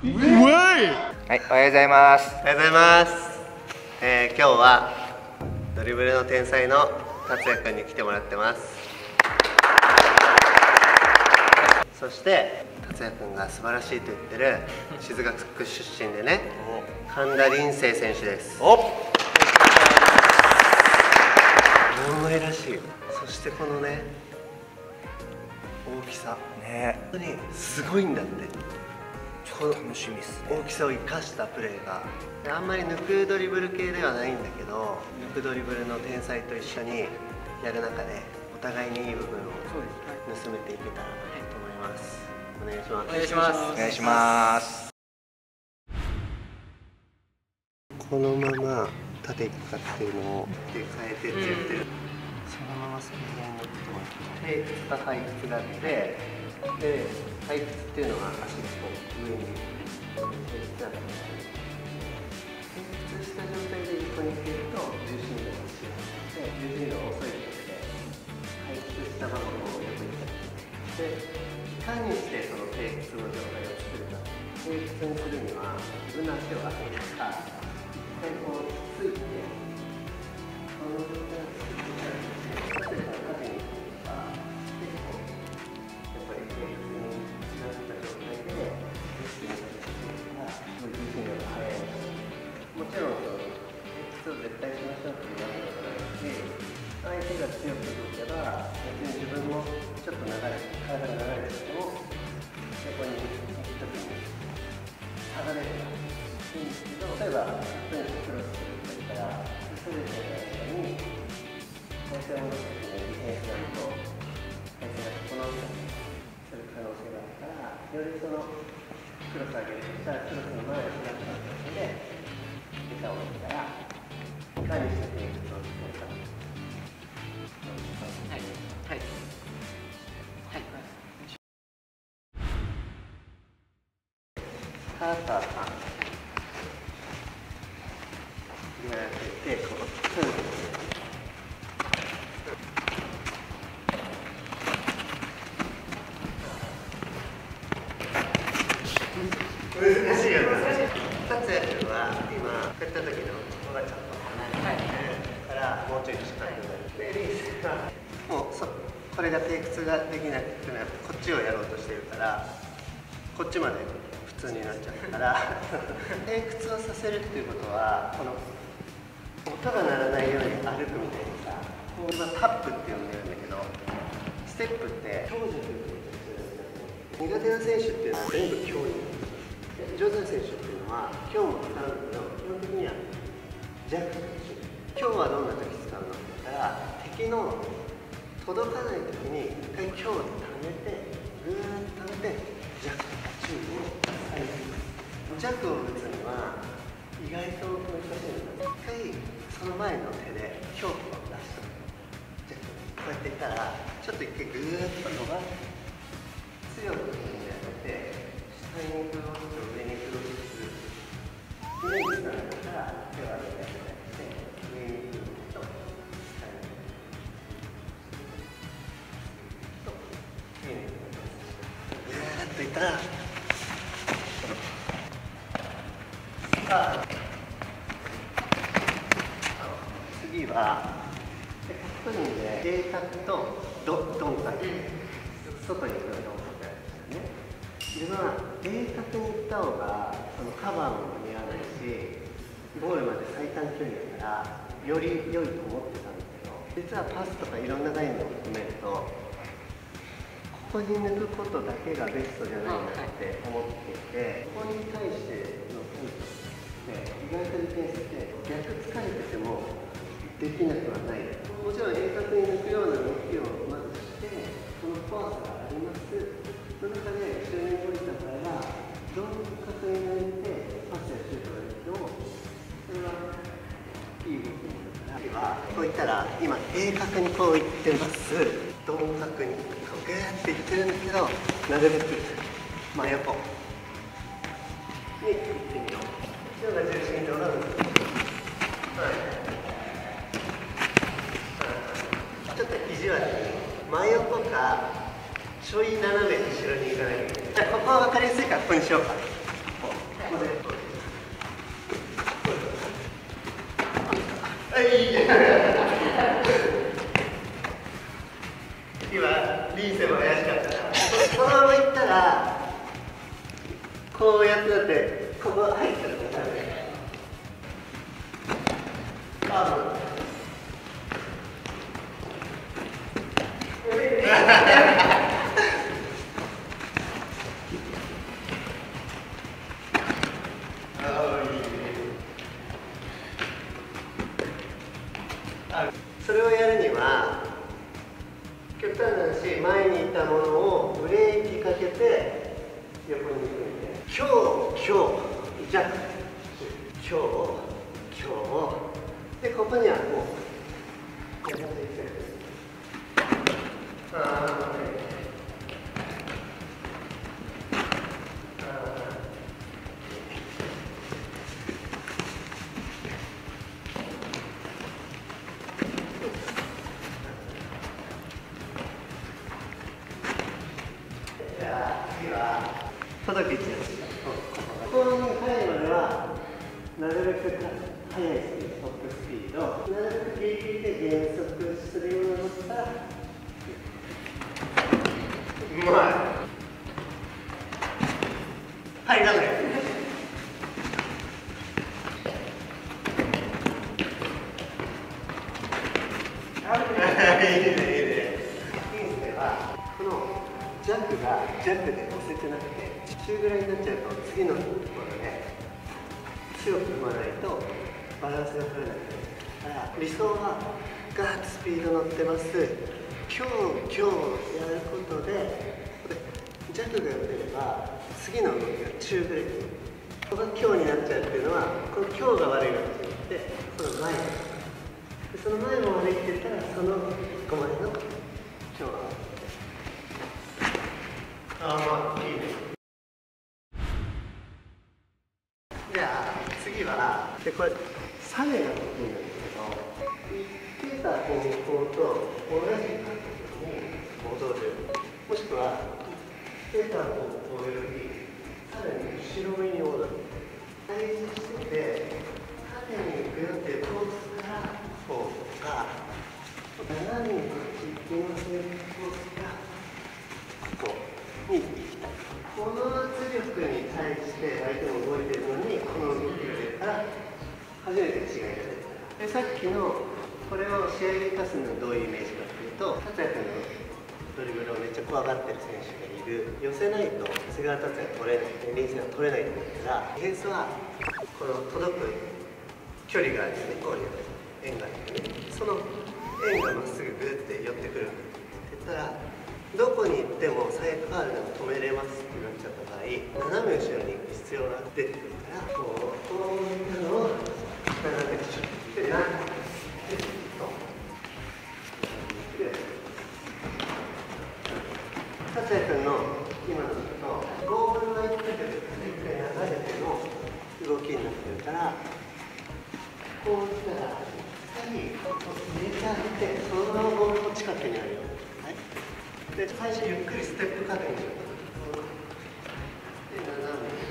はい、おはようございます。 おはようございます。今日はドリブルの天才の達也くんに来てもらってます。そして達也くんが素晴らしいと言ってる静学区出身でね、神田林生選手です。おっ、大声らしいよ。そしてこのね、大きさね、本当にすごいんだって。楽しみですね。大きさを生かしたプレーがあんまり抜くドリブル系ではないんだけど、抜くドリブルの天才と一緒にやる中でお互いにいい部分を盗めていけたらと思います。お願いします。お願いします。 お願いします。 このまま縦いくかっていうのを変えてって言ってる、そのままスピードを持ってもらって、背屈と背屈があって、で背屈っていうのは足がこう上に背屈した状態で横に蹴ると重心が違って重心が遅いので、背屈したままこう横に蹴って、いかにしてその背屈の状態を作るか。背屈にするには自分の足を上げるか、一回こうついて、この状態を作るから縦に行くとか、結構やっぱり背屈になった状態で重心が出てくるから、重心量が速い。もちろんその背屈を絶対しましょうっていうわけではないし、相手が強く動けば別に自分もちょっと体が流れてても横に行くときに下がれればいいんですけど、例えばクロスするときからすべての間に体勢を戻すときにディフェンスがあると体勢が整ったりする可能性があるから、よりそのクロス上げるとしたらクロスの前を開くので板を置いたらいかにしてテイクを作るか。はいはいはい。カーターさんやってこう難しいよね。達也君は今蹴った時のここがちょっと離れてるからもうちょい近くになる。でリースがもうこれがテイク2ができなくなってこっちをやろうとしてるからこっちまで普通になっちゃうからテイク2をさせるっていうことはこの音が鳴らないように歩くみたいにさ、これはタップって呼んでるんだけど、ステップって強弱苦手な選手っていうのは全部強に上手な選手っていうのは今日も使うんだけど、基本的には弱と一緒。今日はどんな時使うのって言ったら、敵の届かない時に一回今日で溜めてぐーっと溜めて弱とか中を使います。弱を打つには意外と難しいのが、一回その前の手で強を出すと弱こうやっていったらちょっと一回ぐーっと伸ばす強くやって下にクロスと上にクロスするイメージされたら手を上げて上にクロスと下にと上にクロスぐーっといったら次はカットインで A 角とドン角外に行くのドン角ですね。自分は A 角に行った方がそのカバーも間に合わないしゴールまで最短距離だからより良いと思ってたんだけど、実はパスとかいろんな概念を含めるとここに抜くことだけがベストじゃないなって思っていて、ここに対しての意外とディフェンスって逆疲れててもできなくはない。もちろん鋭角に抜くような動きをまずしてその怖さがあります。その中で後ろに降りた場合はどん角に抜いてパスやシュートができるとそれはいい動きになるから、こういったら今鋭角にこういってます。どん角にこうグーっていってるんだけど、なるべく真横にいってみよう。重心量がちょっと意地悪に真横かちょい斜め後ろに行かないといけない。ここは分かりやすいからここにしようか。ここでいいね。今リーセも怪しかったな。このままいったらこうやってだってここ入ったらダメ。それをやるには極端な話、前にいたものをブレーキかけて横に行くんで、今日じゃあ今日で、ここにはもうやっていく。じゃあ次は届けちゃう。ここに入るまではなるべく速いスピード、トップスピード、なるべくギリギリで減速するようになったらうまい。入らない。いいねいいね。人生はこのジャックがジャックで押せてなくて中ぐらいになっちゃうと次のところで強く踏まないとバランスが取れなくて、だから理想はガーッとスピード乗ってます。今日やることでジャックが打てれば次の動きが中ぐらい。ここが今日になっちゃうっていうのはこの今日が悪いわけじゃなくてその前で、その前も悪いって言ったらその1個前の今日はまあいいね。じゃあ次はこれサメが得意なんですけど、行ってた方向と同じ角度に戻る、もしくは行ってた方向よりさらに後ろ目に戻る。対峙してて縦に行くよっていうコースからこうとか、斜めにこっち行ってませんコースからこうに行きたい。この圧力に対して相手も動いてるのにこの動きが出たら初めて違いが出た。でさっきのこれを試合で生かすのはどういうイメージかっていうと、達也君のドリブルをめっちゃ怖がってる選手がいる、寄せないと長谷川達也取れない、リンスが取れないと思ったら、ディフェンスはこの届く距離があるんですね、こういう円があってね、その円がまっすぐグーって寄ってくるって言ったら、どこに行っても最悪ファウルでも止めれますってなっちゃった場合、斜め後ろに行く必要が出てくるから、こういったのを斜め後ろでなって達也君の今のとゴールは行ったけど一回流れての動きになってるから、こうしたら下に入れちゃってそのままゴールの近くにあるよ、はい、で最初ゆっくりステップ加減にしよう。で斜めに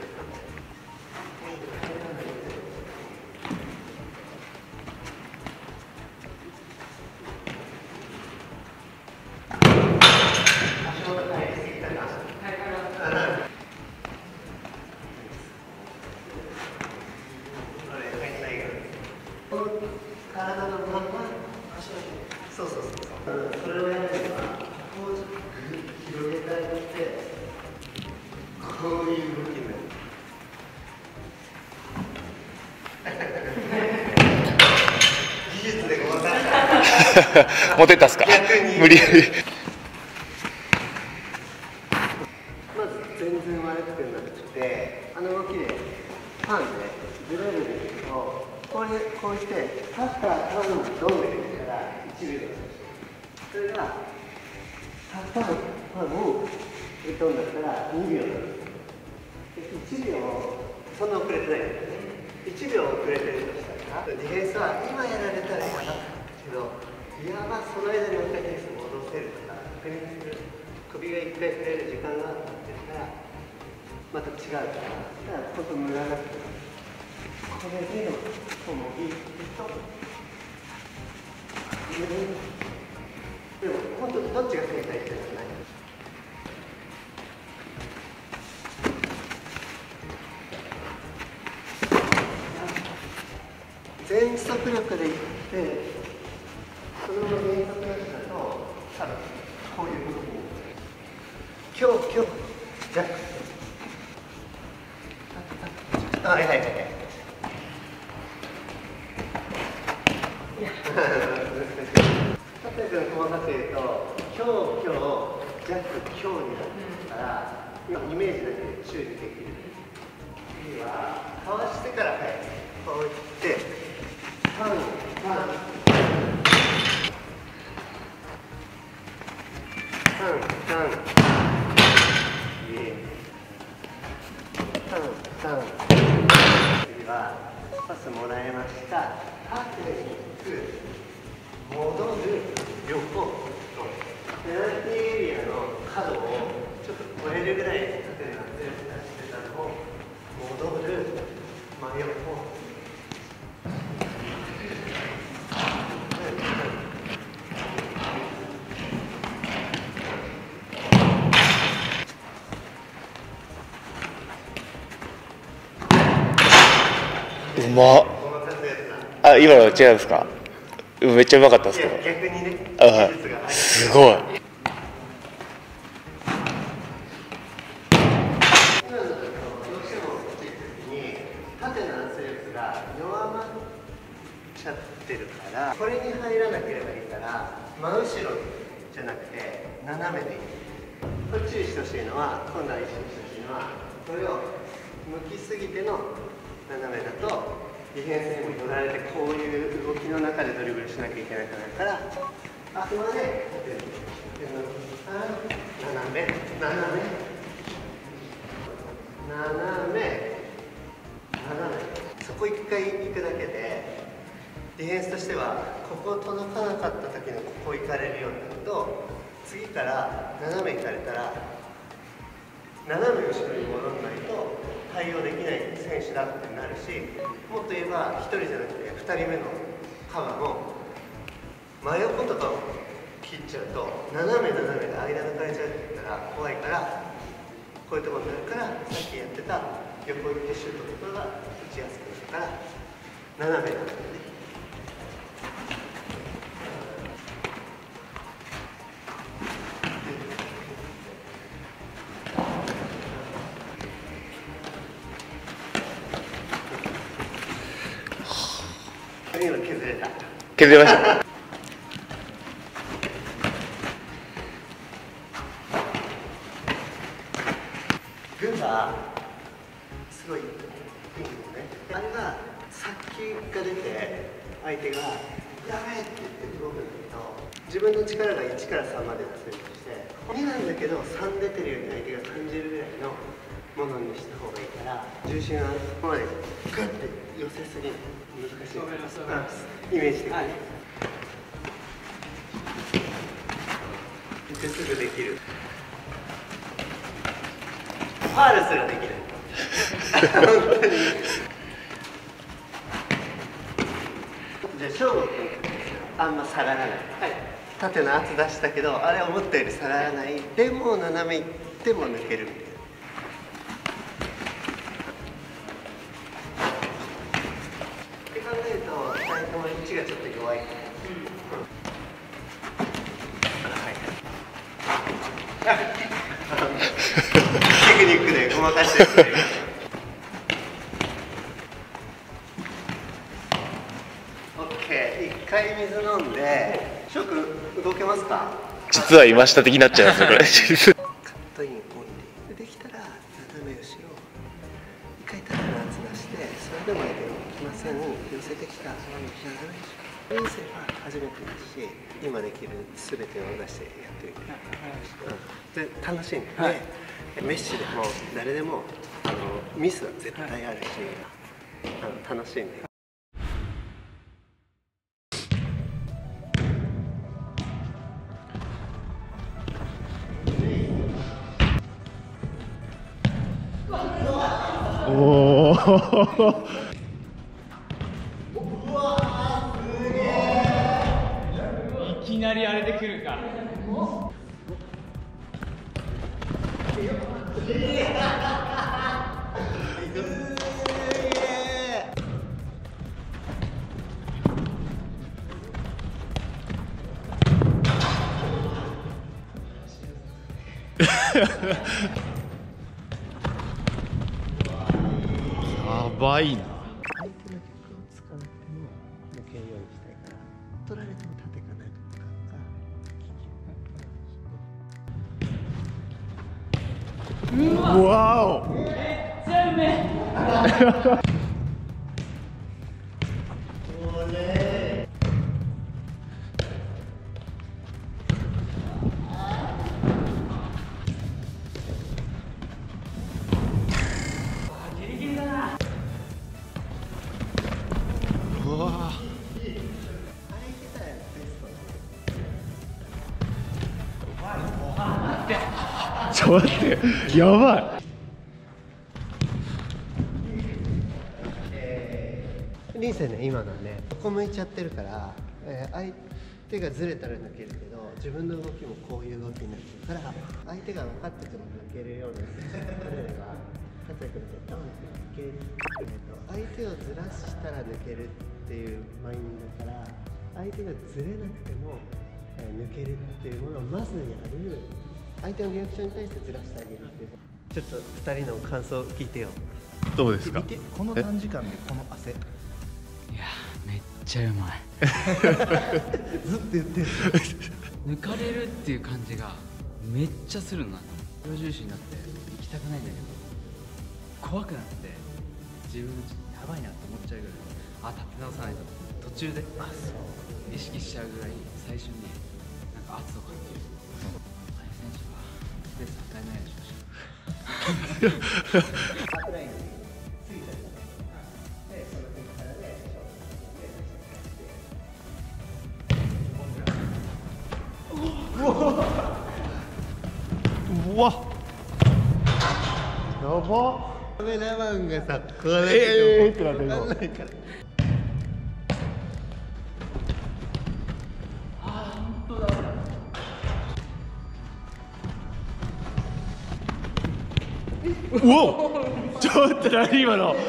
体のままそうそれをやるにはこう広げてあげてこういう動きになる。技術でごまかしたモテたっすか。無理やりまず全然悪くなくて、あの動きでパンでずれるんですけど、こうしてタッターターンドンで出てから1秒です。それがタッターパンを飛んだったら2秒なんです。1秒そんな遅れてないんですね。1秒遅れてるとしたらディフェンスは今やられたらやばかったけど、いやまあその間にもう一回ディフェンス戻せるとか確認する、首が1回触れる時間があったって言ったらまた違うから、だからここムラなくて、これでこうもぎってと、でも本当どっちが正解っていうのはない。全速力でいって、そのまま全速力だと、多分こういう動きに今日じゃあ、はいはいはい。例えば細かく言うと、今日ジャック今日になってから、今イメージだけで注意できる。次はかわしてからこういってパンパンパンパンパン。次はパスもらいました。縦に行く、戻る、横。ペナルティーエリアの角をちょっと超えるぐらい縦になって出したのを戻る、真横。 うまっ。あ、今の違うんですか？めっちゃうまかったですけど。 逆にね、 はい、すごい。 今のどうしても打つ時に縦の圧力が弱まっちゃってるから、これに入らなければいいから、真後ろじゃなくて斜めでいい。これ注意してほしいのは、今度は意識してほしいのは、これを向きすぎての斜めだとディフェンスにも寄られて、こういう動きの中でドリブルしなきゃいけなくなるから、あくまで斜めそこ1回行くだけで、ディフェンスとしてはここ届かなかった時のここ行かれるようになると、次から斜め行かれたら斜め後ろに戻らないと対応できない選手だってなるし、もっと言えば1人じゃなくて2人目のカバーも真横とかを切っちゃうと、斜めで間抜かれちゃうって言ったら怖いから、こういうところになるから、さっきやってた横行ってシュートのところが打ちやすくなるから斜めなんだよね。今削れた。 削れました。 グーがすごいいいんですね。あれがさっきが出て、相手がやべえって言って動くんだけど、自分の力が1から3まで出せるとして、2なんだけど3出てるように相手が感じるぐらいのものにした方がいいから、重心はここまでグッて寄せすぎない。難しい。イメージ的に。すぐできる。ファールすらできない。本当に。じゃあ、翔吾君あんま下がらない。縦の圧出したけど、あれ思ったより下がらない。でも斜めいっても抜けるみたいな。って考えると、2人とも位置がちょっと弱い。テクニックでごまかしてる。オッケー、一回水飲んで、翔くん動けますか？ 実は今下的になっちゃいますよこれ。 カットイン置いて、できたら斜め後ろ、一回縦の圧出して、それでも来ません。寄せてきた斜め後ろ。人生は初めてですし、今できるすべてを出してやってみて、で楽しいんで、メッシでも誰でもミスは絶対あるし、楽しいんで。 おお。 いきなりあれで来るか。 やばいな。 相手の曲を使われても抜けるようにしたいから、取られても縦かなとかうわお。 めっちゃうめえ。 うわ。 あれいけたらベストだ。 ちょっと待って、やばい。 リンセね、今のね、ここ向いちゃってるから、相手がずれたら抜けるけど、自分の動きもこういう動きになってるから、相手が分かってても抜けるような選手が取れれば、勝也君ってドンって抜ける。相手をずらしたら抜けるっていうマインドだから、相手がずれなくても、抜けるっていうものをまずやる。相手のリアクションに対してずらしてあげるっていう。ちょっと2人の感想聞いてよ。 どうですか。 見て、この短時間でこの汗。 いやめっちゃうまい。 ずっと言ってる。 抜かれるっていう感じがめっちゃするな。プロ重視になって行きたくないんだけど、怖くなって自分やばいなって思っちゃうぐらい、立て直さないと途中で意識しちゃうぐらい最初になんか圧を感じる。あれ選手はスペース与えないでしょうし。 バックラインについたりとかで、その辺からでうわ。やば。 カメラマンがさ、こうなってても分かんないから。 うお。ちょっと何今の。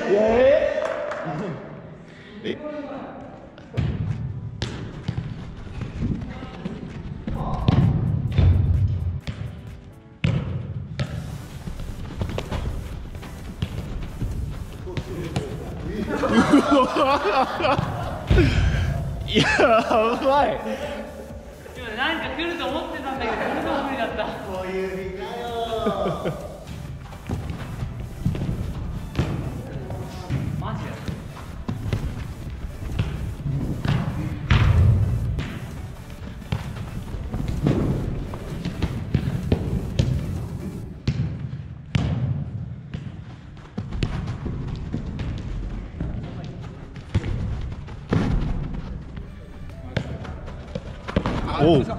やばい。 今なんか来ると思ってたんだけど、これでも無理だった。 こういう日だよ。 マジや。 おう。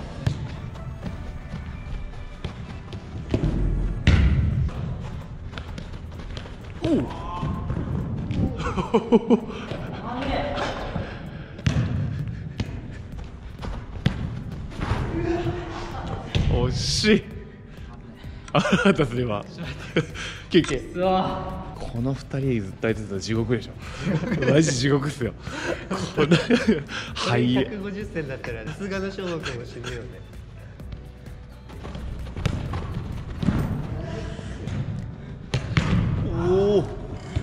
惜しい。あなたすれば休憩。この2人ずっとやってたら地獄でしょ。マジ地獄っすよ。このはい 150戦だったら、さすがの翔吾君も死ぬよね。 おお。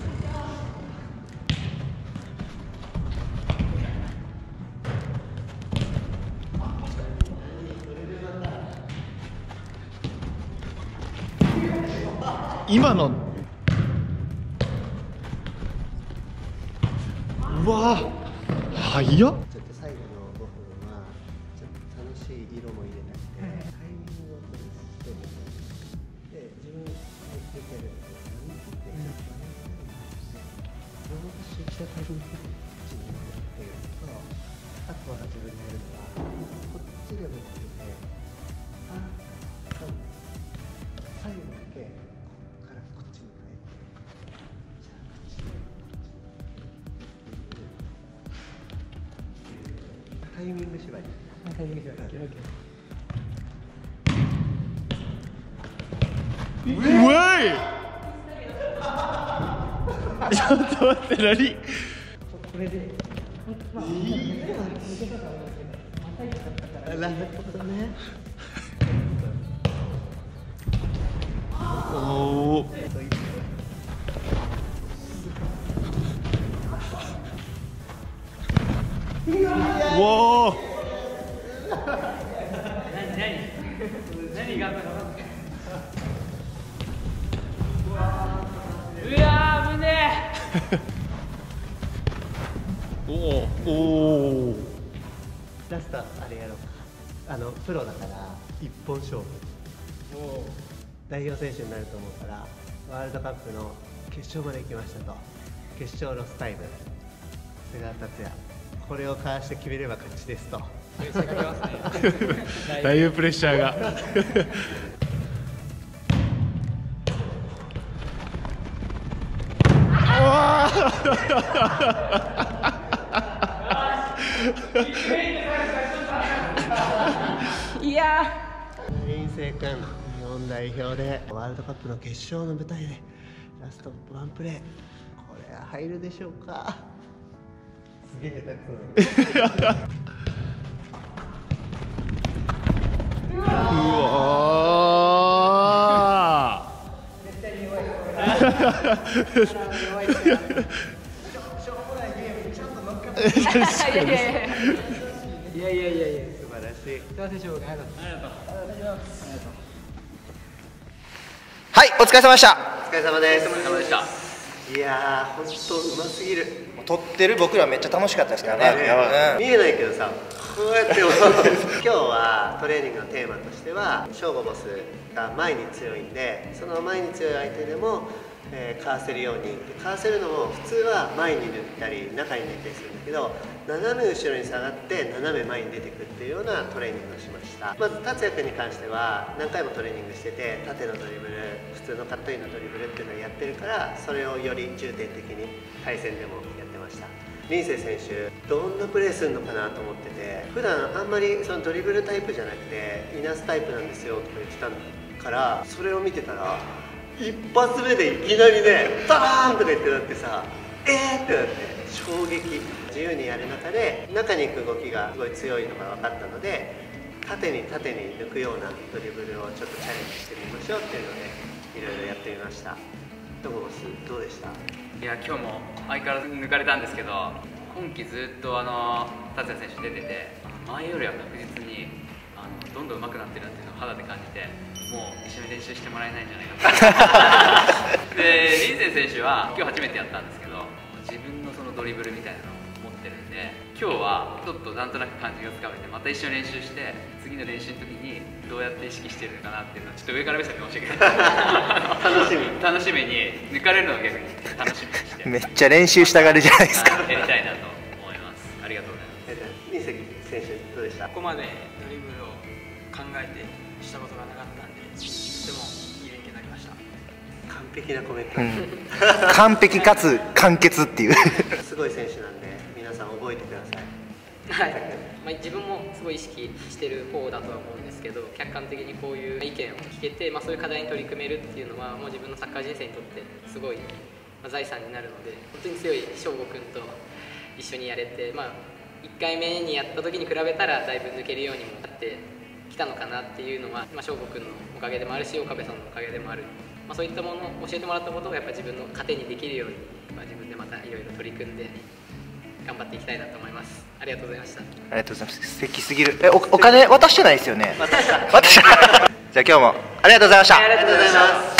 今のうわ早っ。 ちょっと最後の5分はちょっと楽しい色も入れたくて、タイミングを崩してで、自分が入っていけるっていうのを自分がしたタイミングで自分がやっているのと、あとは自分がやるのはこっちでもってて、最後だけここからこっちに変えてイミング縛り。タイミング縛り。 うわいちょっと待って、何これでなるほどね。 おおおお何があったの？うわー、危ねえ。 おおラストあれやろうか。プロだから一本勝負。代表選手になると思うからワールドカップの決勝まで行きましたと。決勝ロスタイム。瀬川達也。これをかわして決めれば勝ちですと。 だいぶプレッシャーがいや林星君、日本代表でワールドカップの決勝の舞台でラストワンプレー、これは入るでしょうか。すげえ下手くそだ。 うわいやいやいやいや、 素晴らしい。 はい、お疲れ様でした。 お疲れ様です。 お疲れ様でした。 いやー、ほんとうますぎる。 撮ってる僕らめっちゃ楽しかったですからね。 見えないけどさ、こうやって今日はトレーニングのテーマとしてはショーゴボスが前に強いんで、その前に強い相手でも、かわせるように。かわせるのも普通は前に抜いたり中に抜いたりするんだけど、斜め後ろに下がって斜め前に出てくっていうようなトレーニングをしました。まず達也君に関しては何回もトレーニングしてて、縦のドリブル、普通のカットインのドリブルっていうのをやってるから、それをより重点的に対戦でもやってました。林星選手どんなプレーするのかなと思ってて、普段あんまりそのドリブルタイプじゃなくてイナスタイプなんですよとか言ってたから、それを見てたら一発目でいきなりねバーンとか言ってなってさ、ってなって衝撃。自由にやる中で中に行く動きがすごい強いのが分かったので、縦に抜くようなドリブルをちょっとチャレンジしてみましょうっていうのでいろいろやってみました。どうでした？ いや、今日も相変わらず抜かれたんですけど、今季ずっと達也選手出てて、前よりは確実にどんどん上手くなってるなっていうのを肌で感じて、もう一緒に練習してもらえないんじゃないかとで、林星選手は今日初めてやったんですけど、自分のそのドリブルみたいなのを持ってるんで、今日はちょっとなんとなく感じがつかめて、また一緒に練習して、次の練習の時にどうやって意識してるのかなっていうのをちょっと上から見せてほしいけど楽しみに、抜かれるのを逆に楽しみにしてめっちゃ練習したがるじゃないですか。 やりたいなと思います。ありがとうございます。 林選手どうでした？ ここまでドリブルを考えてしたことがなかったんで、とてもいい連携になりました。 完璧なコメント、 完璧かつ完結っていうすごい選手なんで皆さん覚えてください。 はい、自分もすごい意識してる方だとは思うんですけど、客観的にこういう意見を聞けて、そういう課題に取り組めるっていうのはもう自分のサッカー人生にとってすごい財産になるので、本当に強い翔吾君と一緒にやれて、1回目にやった時に比べたらだいぶ抜けるようにもなってきたのかなっていうのは、翔吾君のおかげでもあるし、岡部さんのおかげでもある、そういったものを教えてもらったことがやっぱ自分の糧にできるように、自分でまたいろいろ取り組んで頑張っていきたいなと思います。ありがとうございました。 ありがとうございます。素敵すぎる。お金渡してないですよね。渡した。じゃあ今日もありがとうございました。 ありがとうございます。